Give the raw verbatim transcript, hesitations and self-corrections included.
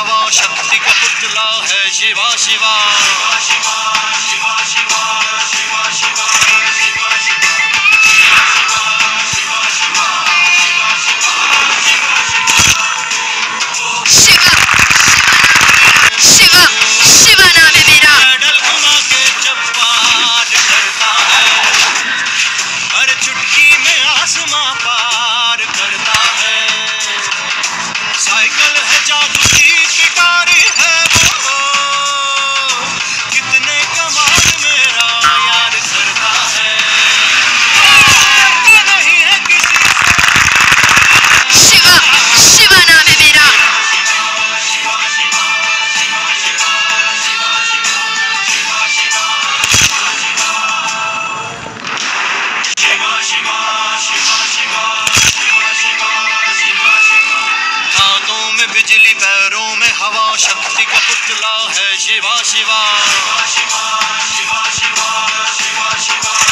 हवा शक्ति का पुतला है शिवा शिवा शिवा शिवा शिवा शिवा शिवा शिवा शिवा शिवा नाम है मेरा। डल घुमा के जब पार करता है हर चुटकी में आसमां पार करता है। साइकिल है जादू की पिटारी है वो कितने कमाल मेरा यार करता है। नहीं है किसी शिवा शिवा नाम है मेरा। हाथों में बिजली पैरों में हवा शक्ति का पुतला है शिवा शिवा शिवा शिवा शिवा शिवा शिवा।